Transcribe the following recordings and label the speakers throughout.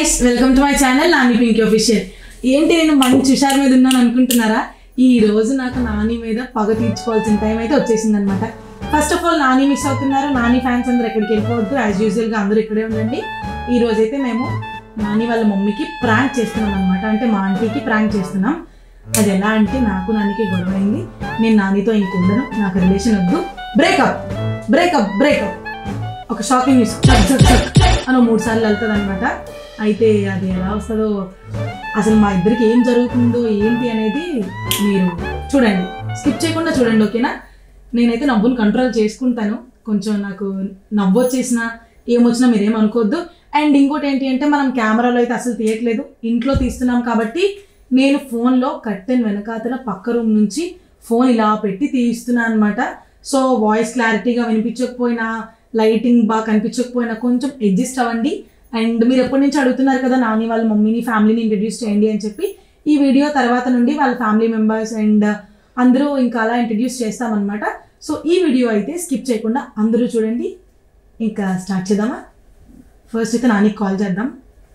Speaker 1: Guys welcome to my channel Nani Pinky official. ఏంటి నేను మంచి హుషారు మీద ఉన్నాను అనుకుంటున్నారా? ఈ రోజు నాకు నాని మీద పగ తీర్చుకోవాల్సిన టైం అయితే వచ్చేసింది అనమాట. First of all Nani miss అవుతున్నారు. నాని ఫ్యాన్స్ అందరూ ఎక్కడికి వెళ్ళిపోవద్దు, యాజ్ యూజువల్గా అందరూ ఇక్కడే ఉండండి. ఈ రోజైతే మేము నాని వాళ్ళ మమ్మీకి ప్రాంక్ చేస్తున్నాం అనమాట. అంటే మా ఆంటీకి ప్రాంక్ చేస్తున్నాం. అది ఎలా అంటే నాకు నానికి గొడవ అయింది. నేను నానితో ఇంక ఉండను, నాకు రిలేషన్ వద్దు, బ్రేకప్ బ్రేకప్ బ్రేకప్. ఒక షాకింగ్ న్యూస్ అని 3 సార్లు వెళ్తుంది అనమాట. అయితే అది ఎలా వస్తుందో, అసలు మా ఇద్దరికి ఏం జరుగుతుందో ఏంటి అనేది మీరు చూడండి, స్కిప్ చేయకుండా చూడండి, ఓకేనా? నేనైతే నవ్వును కంట్రోల్ చేసుకుంటాను. కొంచెం నాకు నవ్వు వచ్చేసినా ఏమొచ్చినా మీరేం అనుకోవద్దు. అండ్ ఇంకోటి ఏంటి అంటే, మనం కెమెరాలో అయితే అసలు తీయట్లేదు, ఇంట్లో తీస్తున్నాం కాబట్టి నేను ఫోన్లో కర్టెన్ వెనకాతల పక్క రూమ్ నుంచి ఫోన్ ఇలా పెట్టి తీస్తున్నాను అనమాట. సో వాయిస్ క్లారిటీగా వినిపించకపోయినా, లైటింగ్ బాగా కనిపించకపోయినా కొంచెం అడ్జస్ట్ అవ్వండి. అండ్ మీరు ఎప్పటి నుంచి అడుగుతున్నారు కదా నాని వాళ్ళ మమ్మీని ఫ్యామిలీని ఇంట్రడ్యూస్ చేయండి అని చెప్పి, ఈ వీడియో తర్వాత నుండి వాళ్ళ ఫ్యామిలీ మెంబర్స్ అండ్ అందరూ ఇంకా అలా ఇంట్రడ్యూస్ చేస్తామన్నమాట. సో ఈ వీడియో అయితే స్కిప్ చేయకుండా అందరూ చూడండి. ఇంకా స్టార్ట్ చేద్దామా? ఫస్ట్ అయితే నానికి కాల్ చేద్దాం.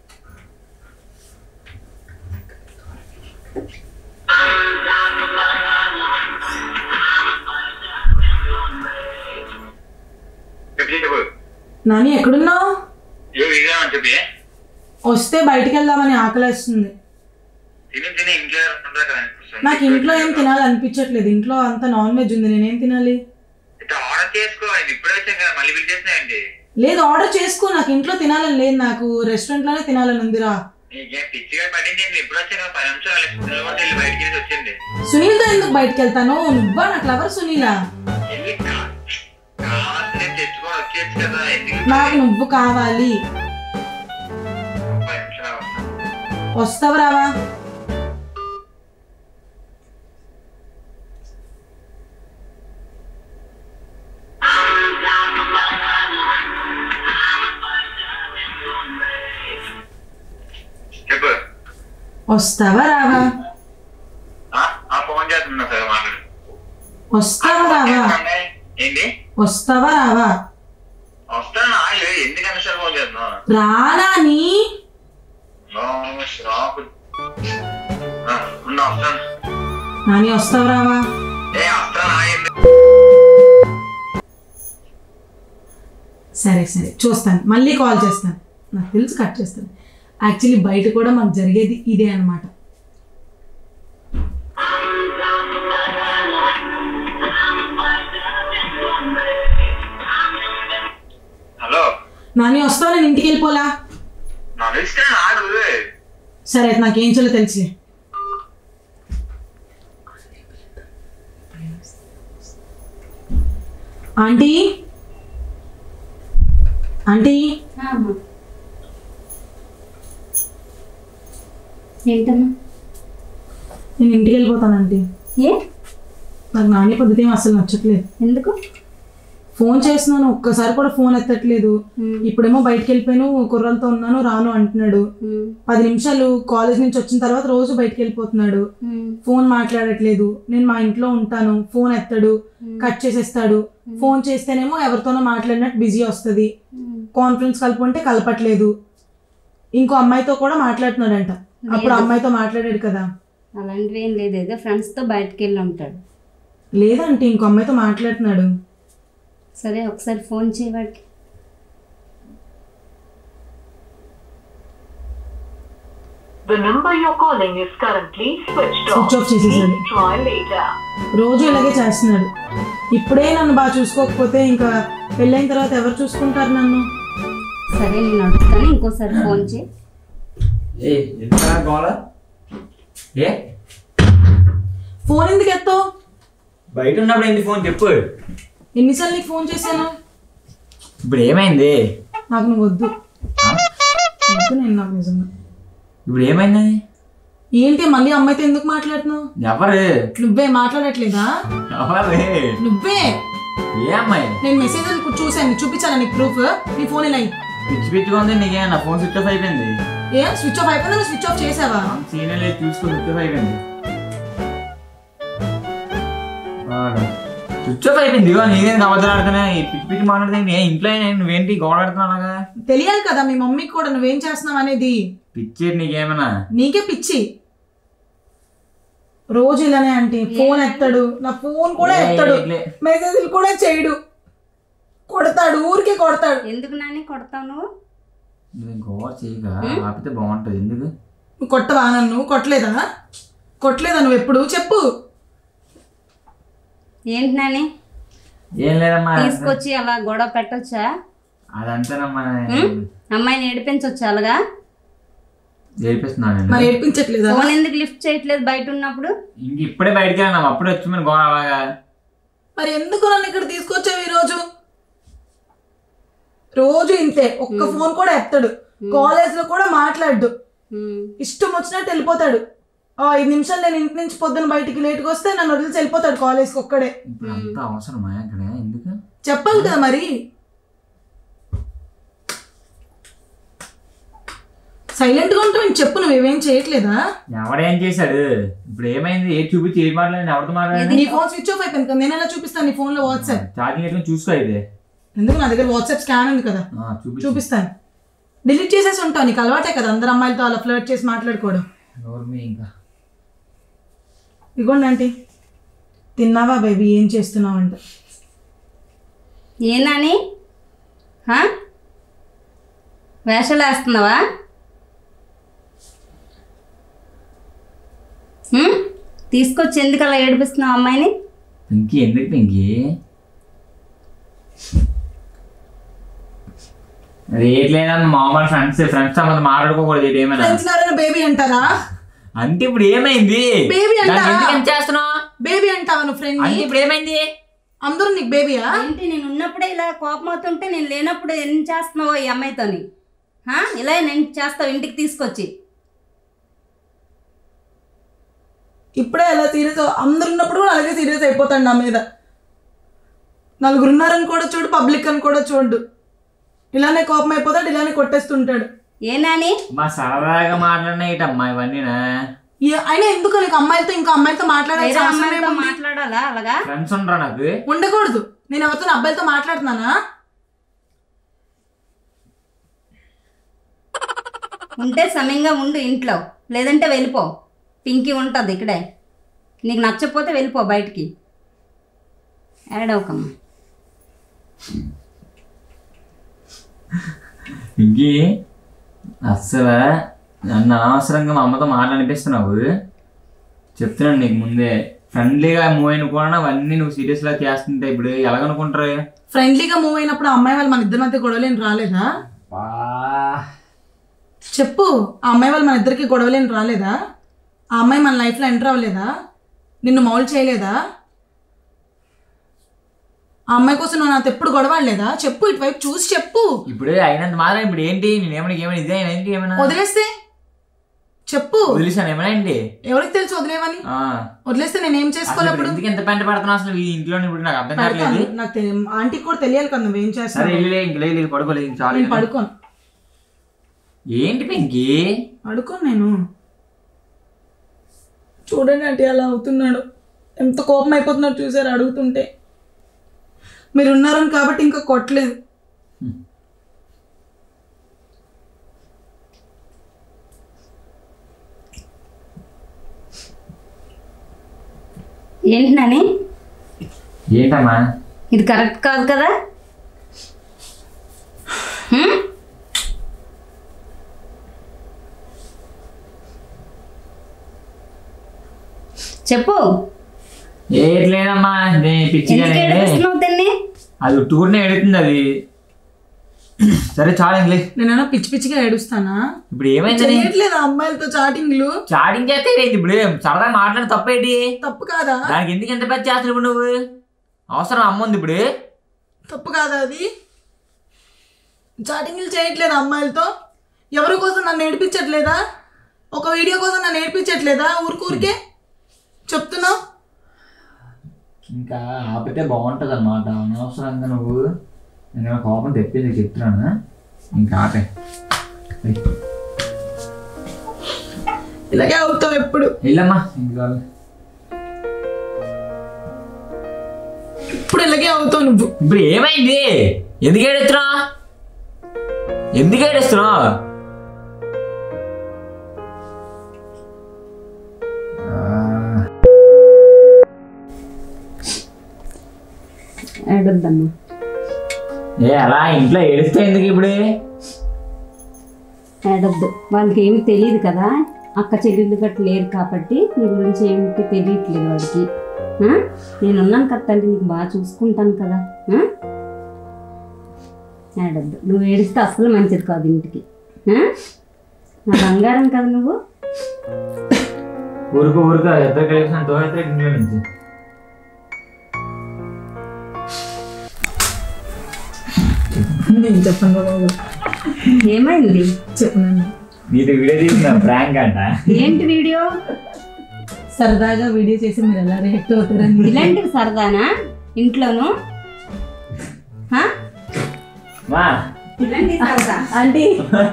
Speaker 1: నాని ఎక్కడున్నావు? వస్తే బయటికి వెళ్దామని ఆకలేస్తుంది. నాకు ఇంట్లో ఏం తినాలనిపించట్లేదు. ఇంట్లో అంతా నాన్ వెజ్ ఉంది, నేనేం తినాలి? లేదు, ఆర్డర్ చేసుకో. నాకు ఇంట్లో తినాలని లేదు, నాకు రెస్టారెంట్ లోనే తినాలని ఉందిరా. సునీల్తో ఎందుకు బయటకు వెళ్తాను? నువ్వా నాకు లవర్ సునీలా? నాకు నువ్వు కావాలి. వస్తావు రావా? వస్తావా రావా? వస్తావా రావా? వస్తావా రావా? రానా నీ? నాని వస్తావా రావా? సరే సరే చూస్తాను, మళ్ళీ కాల్ చేస్తాను. నాకు తెలుసు కట్ చేస్తాను. యాక్చువల్లీ బయట కూడా మాకు జరిగేది ఇదే అనమాట. నాని వస్తావు? నేను ఇంటికి వెళ్ళిపోలా? సరే అయితే నాకేం చేయాలో తెలుసులే. ఆంటీ ఆంటీ
Speaker 2: ఏంటమ్మా?
Speaker 1: నేను ఇంటికి వెళ్ళిపోతాను ఆంటీ.
Speaker 2: ఏ?
Speaker 1: నాకు నాని పద్ధతి ఏం అసలు నచ్చట్లేదు.
Speaker 2: ఎందుకు?
Speaker 1: ఫోన్ చేస్తున్నాను, ఒక్కసారి కూడా ఫోన్ ఎత్తట్లేదు. ఇప్పుడేమో బయటకు వెళ్ళిపోయాను, కుర్రలతో ఉన్నాను, రాను అంటున్నాడు. 10 నిమిషాలు కాలేజ్ నుంచి వచ్చిన తర్వాత రోజు బయటకు వెళ్ళిపోతున్నాడు. ఫోన్ మాట్లాడట్లేదు. నేను మా ఇంట్లో ఉంటాను, ఫోన్ ఎత్తాడు, కట్ చేసేస్తాడు. ఫోన్ చేస్తేనేమో ఎవరితోనో మాట్లాడినట్టు బిజీ వస్తుంది. కాన్ఫరెన్స్ కలుపుంటే కలపట్లేదు. ఇంకో అమ్మాయితో కూడా మాట్లాడుతున్నాడంట. అప్పుడు అమ్మాయితో మాట్లాడాడు కదా.
Speaker 2: అలాంటివి ఏం లేదు, ఏదో ఫ్రెండ్స్తో బయటకు వెళ్ళి ఉంటాడు.
Speaker 1: లేదంటే ఇంకో అమ్మాయితో మాట్లాడుతున్నాడు.
Speaker 2: సరే ఒకసారి ఫోన్ చేయవాడికి.
Speaker 1: స్విచ్ ఆఫ్ చేసేసాడు. రోజు ఇలాగే చేస్తున్నాడు. ఇప్పుడే నన్ను బాగా చూసుకోకపోతే ఇంకా పెళ్ళైన తర్వాత ఎవరు చూసుకుంటారు నన్ను?
Speaker 2: సరే నేను అడుగుతాను, ఇంకోసారి ఫోన్ చేయి.
Speaker 1: ఫోన్ ఎందుకు ఎత్తావు?
Speaker 3: బయట ఉన్నప్పుడు ఏంటి ఫోన్ చెప్పు.
Speaker 1: ఎన్నిసార్లు నీకు ఫోన్ చేశాను?
Speaker 3: ఇప్పుడు ఏమైంది?
Speaker 1: నాకు నువ్వు వద్దు. నేను నాకు నిజంగా
Speaker 3: ఇప్పుడు ఏమైంది?
Speaker 1: ఏంటి మళ్ళీ అమ్మాయితో ఎందుకు మాట్లాడుతున్నావు?
Speaker 3: ఎవరు?
Speaker 1: నువ్వే మాట్లాడట్లేదా?
Speaker 3: ఎవరు?
Speaker 1: నువ్వే.
Speaker 3: ఏ అమ్మాయి?
Speaker 1: నేను మెసేజ్ చూసాను, చూపించాను నీకు ప్రూఫ్. నీ ఫోన్ ఇలా
Speaker 3: పిచ్చి పిచ్చిగా ఉంది నీకే. నా ఫోన్ స్విచ్ ఆఫ్ అయిపోయింది.
Speaker 1: ఏ స్విచ్ ఆఫ్ అయిపోయిందా? స్విచ్ ఆఫ్ చేసావా?
Speaker 3: సీనియర్ లేదు, చూసుకో స్విచ్ ఆఫ్ అయిపోయింది. స్విచ్ ఆఫ్ అయిపోయింది. నీదేం అబద్ధాలు ఆడుతున్నా, పిచ్చి పిచ్చి మాట్లాడుతుంది. ఇంట్లో నువ్వేంటి గోడ ఆడుతున్నావు? అలాగా
Speaker 1: తెలియాలి కదా మీ మమ్మీకి కూడా నువ్వేం చేస్తున్నావు అనేది.
Speaker 3: పిచ్చి నీకేమన్నా?
Speaker 1: నీకే పిచ్చి. రోజు ఇలానే అంటే ఫోన్ ఎత్తాడు, నా ఫోన్ కూడా ఎత్తాడు, మెసేజ్లు కూడా చేయడు, కొడతాడు, ఊరికే కొడతాడు.
Speaker 2: ఎందుకు నాని కొడతావు నువ్వు?
Speaker 3: గోవా చేయగా ఆపితే బాగుంటుంది. ఎందుకు
Speaker 1: కొట్టవా నన్ను? కొట్టలేదా నువ్వు ఎప్పుడు? చెప్పు.
Speaker 2: ఏంటి నాని?
Speaker 3: ఏం లేదమ్మా,
Speaker 2: తీసుకొచ్చి అలా గొడవ పెట్టొచ్చా?
Speaker 3: అదంతేనమ్మా.
Speaker 2: అమ్మాయిని ఏడిపించొచ్చు అలాగా?
Speaker 3: ఏడిపిస్తున్నాను.
Speaker 1: మరి ఏడిపించట్లేదా?
Speaker 2: ఫోన్ ఎందుకు లిఫ్ట్ చేయట్లేదు బయట ఉన్నప్పుడు?
Speaker 3: ఇంక ఇప్పుడే బయటికి వెళ్ళినాం, అప్పుడు వచ్చి మన గోడ అలాగా.
Speaker 1: మరి ఎందుకు నన్ను ఇక్కడ తీసుకొచ్చావు ఈరోజు? రోజు ఇంతే, ఒక్క ఫోన్ కూడా ఎత్తాడు, కాలేజ్ లో కూడా మాట్లాడు, ఇష్టం వచ్చినట్టు వెళ్ళిపోతాడు. 5 నిమిషాలు నేను ఇంటి నుంచి పొద్దున్న బయటికి లేట్గా వస్తే నన్ను వదిలిసి వెళ్ళిపోతాడు కాలేజ్కి ఒక్కడే.
Speaker 3: అంత అవసరమా ఇక్కడ? ఎందుకు
Speaker 1: చెప్పాలి కదా మరి. సైలెంట్ గా ఉంటావు. చెప్పు, నువ్వేం చేయట్లేదా?
Speaker 3: ఎవడేం చేశాడు? ఇప్పుడు ఏమైంది? ఏ చూపించి ఏం మాట్లాడి ఎవరితో మాట్లాడి?
Speaker 1: నీ ఫోన్ స్విచ్ ఆఫ్ అయిపోయింది కదా, నేను ఎలా చూపిస్తాను నీ ఫోన్ లో వాట్సాప్?
Speaker 3: ఛార్జింగ్ ఎట్లా చూసుకో. అయితే
Speaker 1: ఎందుకు? నా దగ్గర వాట్సాప్ స్కాన్ ఉంది కదా, చూపిస్తాను. డిలీట్ చేసేసి ఉంటావు, నీకు అలవాటే కదా అందరు అమ్మాయిలతో అలా ఫ్లర్ట్ చేసి మాట్లాడుకోవడం.
Speaker 3: ఇంకా
Speaker 1: ఇగోండి ఆంటీ, తిన్నావా బేబీ? ఏం చేస్తున్నావు అంట.
Speaker 2: ఏనాని వేషాలు వేస్తున్నావా? తీసుకొచ్చి ఎందుకు అలా ఏడిపిస్తున్నావు అమ్మాయిని?
Speaker 3: పింకీ ఎందుకు పింకీ? రేట్లేదన్న మామూలు ఫ్రెండ్స్ సంబంధం మాట్లాడుకోకూడదు. ఏమైనా
Speaker 1: బేబీ అంటారా?
Speaker 3: అంటే ఇప్పుడు ఏమైంది?
Speaker 1: బేబీ అంటావా?
Speaker 3: చేస్తున్నావు
Speaker 1: బేబీ అంటావా నువ్వు ఫ్రెండ్?
Speaker 3: అంటే ఇప్పుడు ఏమైంది?
Speaker 1: అందరూ నీకు బేబీయా?
Speaker 2: ఏంటి నేను ఉన్నప్పుడే ఇలా కోపం అవుతుంటే నేను లేనప్పుడు ఏం చేస్తున్నావో ఈ అమ్మాయితోని? ఇలా నేను చేస్తావు ఇంటికి తీసుకొచ్చి?
Speaker 1: ఇప్పుడే ఎలా సీరియస్, అందరు ఉన్నప్పుడు కూడా అలాగే సీరియస్ అయిపోతాడు నా మీద. నలుగురు ఉన్నారని కూడా చూడు, పబ్లిక్ అని కూడా చూడు, ఇలానే కోపం అయిపోతాడు, ఇలానే కొట్టేస్తుంటాడు.
Speaker 2: ఏనాని
Speaker 3: మా సరదాగా మాట్లాడినమ్మా ఇవన్నీ.
Speaker 1: అయినా ఎందుకు నీకు అమ్మాయిలతో ఇంకో అమ్మాయితో
Speaker 2: మాట్లాడాలా? అలాగా
Speaker 3: ఫ్రెండ్స్ ఉండరా? నాకు
Speaker 1: ఉండకూడదు. నేను ఎవరితో అబ్బాయిలతో మాట్లాడుతున్నానా?
Speaker 2: ఉంటే సమయంగా ఉండు ఇంట్లో, లేదంటే వెళ్ళిపో. పింకీ ఉంటుంది ఇక్కడే, నీకు నచ్చకపోతే వెళ్ళిపో బయటికి. ఏడవకమ్మా.
Speaker 3: పింకీ అస్సలు నన్ను అనవసరంగా మా అమ్మతో మాట్లాడిపిస్తున్నావు. చెప్తున్నాను నీకు ముందే, ఫ్రెండ్లీగా మూవ్ అయిన కూడా అవన్నీ నువ్వు సీరియస్గా చేస్తుంటే ఇప్పుడు ఎలాగనుకుంటారు?
Speaker 1: ఫ్రెండ్లీగా మూవ్ అయినప్పుడు ఆ అమ్మాయి వాళ్ళు మన ఇద్దరి మధ్య గొడవలేని రాలేదా? చెప్పు, ఆ అమ్మాయి వాళ్ళు మన ఇద్దరికి గొడవలేని రాలేదా? ఆ అమ్మాయి మన లైఫ్లో ఎంటర్ అవ్వలేదా? నిన్ను మౌల్ చేయలేదా? ఆ అమ్మాయి కోసం నువ్వు నాతో ఎప్పుడు గొడవలేదా? చెప్పు, ఇటువైపు చూసి చెప్పు.
Speaker 3: ఇప్పుడు అయినంత మాత్రం ఇప్పుడు ఏంటి? నేనేమైనా ఇదే ఏంటి? ఏమైనా
Speaker 1: వదిలేస్తే చెప్పు.
Speaker 3: వదిలేసాను ఏమైనా ఏంటి?
Speaker 1: ఎవరికి తెలుసు వదిలేవని? వదిలేస్తే నేనేం చేసుకోలేప్పుడు?
Speaker 3: ఎందుకు ఎంత పెంట పడుతున్నావు అసలు ఈ ఇంట్లో? ఇప్పుడు నాకు అర్థం కావట్లేదు.
Speaker 1: నాకు ఆంటీకి కూడా తెలియాలి కదా నువ్వేం చేస్తావు.
Speaker 3: పడుకోలేదు, చాలు.
Speaker 1: పడుకోను.
Speaker 3: ఏంటి పింకీ?
Speaker 1: పడుకోను నేను. చూడండి అంటే అలా అవుతున్నాడు, ఎంత కోపం అయిపోతున్నాడు చూసారు అడుగుతుంటే. మీరు ఉన్నారని కాబట్టి ఇంకా కొట్టలేదు.
Speaker 2: ఏంటి నాని?
Speaker 3: ఏంటమ్మా
Speaker 2: ఇది కరెక్ట్ కాదు కదా? చెప్పు.
Speaker 3: ఏట్లేదమ్మా, పిచ్చిగా అది టూర్నే ఎడుతుంది అది. సరే చాలు ఇంగ్లీష్.
Speaker 1: నేనైనా పిచ్చి పిచ్చిగా ఏడుస్తానా?
Speaker 3: ఇప్పుడు ఏమైంది?
Speaker 1: చేయట్లేదు అమ్మాయిలతో చాటింగ్లు.
Speaker 3: చాటింగ్ చేస్తే ఇప్పుడు సరదా మాట్లాడి తప్పేంటి?
Speaker 1: తప్పు కాదా?
Speaker 3: దానికి ఎందుకు ఎంత పెద్ద చేస్తావు ఇప్పుడు నువ్వు? అవసరం అమ్మ ఉంది ఇప్పుడు.
Speaker 1: తప్పు కాదా అది? చాటింగ్లు చేయట్లేదు అమ్మాయిలతో. ఎవరి కోసం నన్ను ఏడిపించట్లేదా? ఒక వీడియో కోసం నన్ను ఏడిపించట్లేదా? ఊరికే చెప్తున్నావు.
Speaker 3: ఇంకా ఆపితే బాగుంటుంది అన్నమాట. అనవసరంగా నువ్వు నేను కోపం తెప్పింది చెప్తున్నాను. ఇంకా ఆపే.
Speaker 1: ఇలాగే అవుతావు ఎప్పుడు.
Speaker 3: వెళ్ళమ్మా ఇంకా.
Speaker 1: ఇప్పుడు ఇలాగే అవుతావు నువ్వు.
Speaker 3: ఇప్పుడు ఏమైంది? ఎందుకు ఏడుస్తున్నావు?
Speaker 2: ఏడొద్దమ్మా.
Speaker 3: అలా ఇంట్లో ఏడుస్తే ఎందుకు ఇప్పుడు?
Speaker 2: ఏడొద్దు, వాళ్ళకి ఏమి తెలియదు కదా, అక్క చెల్లెళ్ళు గట్టు లేరు కాబట్టి నీ గురించి ఏమిటి తెలియట్లేదు వాడికి. నేనున్నాను కదా తల్లి, నీకు బాగా చూసుకుంటాను కదా. ఏడొద్దు, నువ్వు ఏడిస్తే అసలు మంచిది కాదు ఇంటికి. నా బంగారం కదా నువ్వు.
Speaker 3: ఊరుకో ఇద్దరు కలిసి తోడైతే ఇంట్లో నుంచి.
Speaker 1: నేను చెప్పను బాబు.
Speaker 2: ఏమైంది
Speaker 1: చెప్పనండి.
Speaker 3: నీతో వీడియో తీసిన ప్రాంక్ అంట.
Speaker 2: ఏంటి వీడియో?
Speaker 1: సరదాగా వీడియో చేసి మీరు ఎలా రియాక్ట్ అవుతారని.
Speaker 2: ఇలాంటివి సరదానా ఇంట్లోను?
Speaker 3: మా
Speaker 2: ఇలాంటి సరదా
Speaker 1: ఆంటీ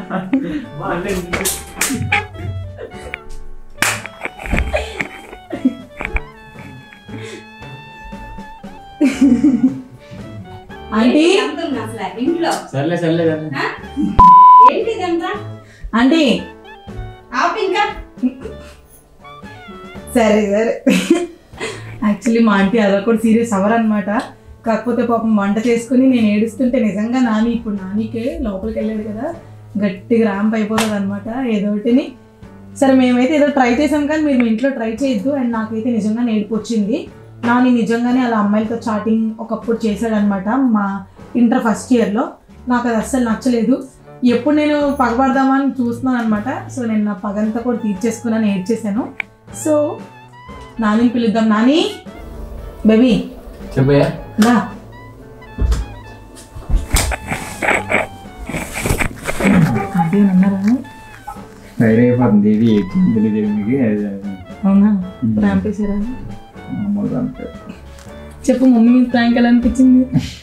Speaker 1: ఆంటీ
Speaker 2: ఇంట్లో
Speaker 3: సర్లే
Speaker 2: ఏంటి ఇదంతా?
Speaker 1: ఆంటీ
Speaker 2: ఇంకా
Speaker 1: సరే యాక్చువల్లీ మా ఆంటీ అలా కూడా సీరియస్ అవ్వరనమాట. కాకపోతే పాపం వంట చేసుకుని నేను ఏడుస్తుంటే నిజంగా ఇప్పుడు నానికే లోపలికి వెళ్ళాడు కదా, గట్టిగా ర్యాంప్ అయిపోతుంది అనమాట ఏదో ఒకటిని. సరే మేమైతే ఏదో ట్రై చేసాం కానీ మీరు మీ ఇంట్లో ట్రై చేయొద్దు. అండ్ నాకైతే నిజంగా ఏడుపు వచ్చింది. నాని నిజంగానే అలా అమ్మాయిలతో చాటింగ్ ఒకప్పుడు చేశాడనమాట మా ఇంటర్ ఫస్ట్ ఇయర్లో. నాకు అది అస్సలు నచ్చలేదు. ఎప్పుడు నేను పగబడదామని చూస్తున్నాను అనమాట. సో నేను నా పగంతా కూడా తీర్చేసుకున్నాను, ఏడ్చేసాను. సో నానిని పిలుద్దాం. నాని బేబీ
Speaker 3: చెప్పయ్యా.
Speaker 1: దా అదే అన్నారా?
Speaker 3: ఫైర్ అయిపోతుంది ఇది తెలియదు.
Speaker 1: అవునా? ప్రాంక్ వేసారా? చెప్పు మమ్మీ మీకు ప్రాంక్ ఎలా అనిపించింది?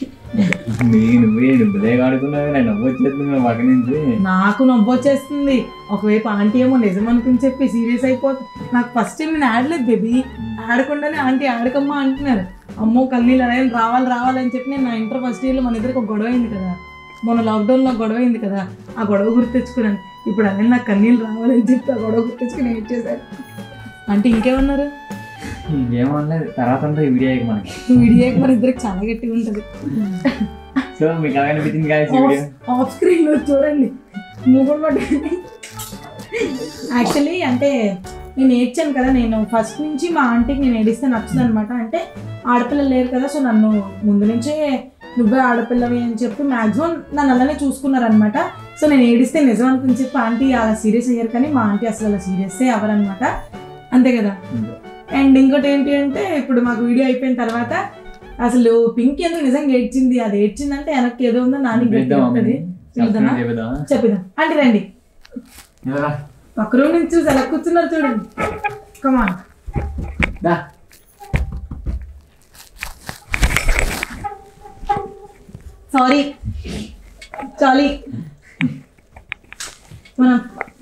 Speaker 3: నువ్వే ఆడుకున్నావు, నేను నవ్వు వచ్చేస్తుంది పక్క నుంచి.
Speaker 1: నాకు నవ్వు వచ్చేస్తుంది. ఒకవైపు ఆంటీ ఏమో నిజం అనుకుని చెప్పి సీరియస్ అయిపోతుంది. నాకు ఫస్ట్ టైం నేను ఆడలేదు బేబీ, ఆడకుండానే ఆంటీ ఆడకమ్మా అంటున్నారు. అమ్మో కన్నీళ్ళు అలా రావాలని చెప్పి నేను నా ఇంటర్ ఫస్ట్ ఇయర్లో మన ఇద్దరికి ఒక గొడవ అయింది కదా, మొన్న లాక్డౌన్లో గొడవ అయింది కదా, ఆ గొడవ గుర్తెచ్చుకున్నాను. ఇప్పుడు అన్నీ నాకు కన్నీళ్ళు రావాలని చెప్పి ఆ గొడవ గుర్తెచ్చుకుని ఏం చేశారు. అంటే ఇంకేమన్నారు?
Speaker 3: ఇంకేమనలేదు. తర్వాత వీడియో మనకి
Speaker 1: వీడియో మన ఇద్దరికి చాలా గట్టిగా ఉంటుంది.
Speaker 3: సో మీకు అలాగే అనిపించింది
Speaker 1: ఆఫ్ స్క్రీన్ చూడండి నువ్వు కూడా. యాక్చువల్లీ అంటే నేను ఏడ్చాను కదా, నేను ఫస్ట్ నుంచి మా ఆంటీకి నేను ఏడిస్తే నచ్చదు అనమాట. అంటే ఆడపిల్లలు లేరు కదా, సో నన్ను ముందు నుంచే నువ్వే ఆడపిల్లవి అని చెప్పి మ్యాక్సిమం నన్ను అలానే చూసుకున్నారనమాట. సో నేను ఏడిస్తే నిజం అనుకుని చెప్పి ఆంటీ అలా సీరియస్ అయ్యారు, కానీ మా ఆంటీ అసలు అలా సీరియస్సే అవ్వరనమాట. అంతే కదా. అండ్ ఇంకోటి ఏంటి అంటే ఇప్పుడు మాకు వీడియో అయిపోయిన తర్వాత అసలు పింక్ ఎందుకు నిజంగా ఏడ్చింది, అది ఏడ్చిందంటే వెనక్కి ఏదో ఉందో నాని ఉంటుంది చెప్పిద్దాం. అంటే రండి పక్క రూమ్ నుంచి చూసి ఎలా కూర్చున్నారు చూడండి. కమాన్ సారీ మనం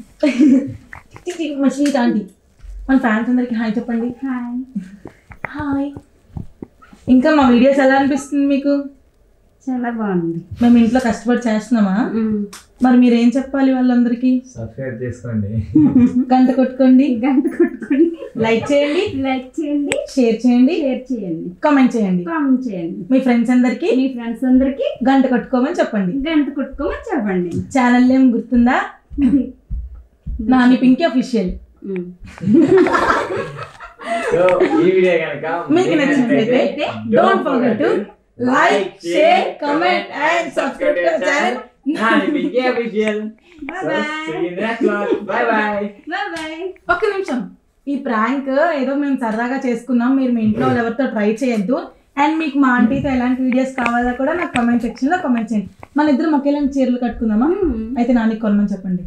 Speaker 1: మా స్వీట్ ఆంటీ మన ఫ్యాన్స్ అందరికి హాయ్ చెప్పండి. హాయ్. ఇంకా మా వీడియోస్ ఎలా అనిపిస్తుంది మీకు?
Speaker 2: చాలా బాగుంది.
Speaker 1: మేము ఇంట్లో కష్టపడి చేస్తున్నామా? మరి మీరు ఏం చెప్పాలి వాళ్ళందరికీ?
Speaker 3: సబ్స్క్రైబ్ చేసుకోండి,
Speaker 1: గంట కొట్టుకోండి, లైక్ చేయండి, షేర్ చేయండి, కామెంట్ చేయండి. మీ ఫ్రెండ్స్ అందరికి గంట కొట్టుకోమని చెప్పండి. ఛానల్ నేమ్ గుర్తుందా? నాని పింకీ అఫీషియల్.
Speaker 3: ఈ వీడియో కనుక
Speaker 1: మీకు నచ్చినట్లయితే don't forget to like, share, comment and subscribe to channel Nani Pinky official. ఒక్క నిమిషం, ఈ ప్రాంక్ ఏదో మేము సరదాగా చేసుకున్నాం, మీరు మీ ఇంట్లో ఎవరితో ట్రై చేయొద్దు. అండ్ మీకు మా ఆంటీతో ఎలాంటి వీడియోస్ కావాలో కూడా నాకు కామెంట్ సెక్షన్ లో కామెంట్ చేయండి. మన ఇద్దరం ఒకేలాంటి చీరలు కట్టుకుందామా? అయితే నాని కొనమని చెప్పండి.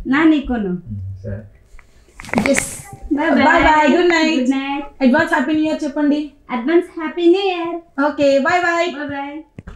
Speaker 1: Bye. Good night. Advance happy new year చెప్పండి.
Speaker 2: Advance happy new year.
Speaker 1: Okay, bye.